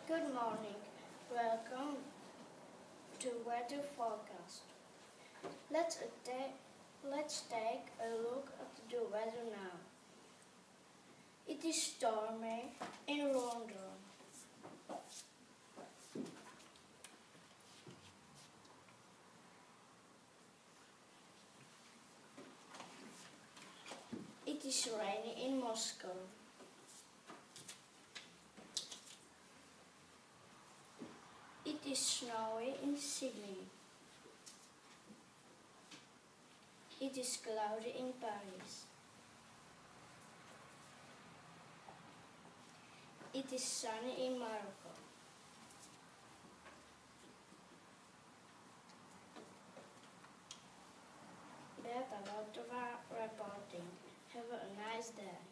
Good morning. Welcome to Weather Forecast. Let's take a look at the weather now. It is stormy in London. It is rainy in Moscow. It is snowy in Sydney. It is cloudy in Paris. It is sunny in Morocco. That about the reporting. Have a nice day.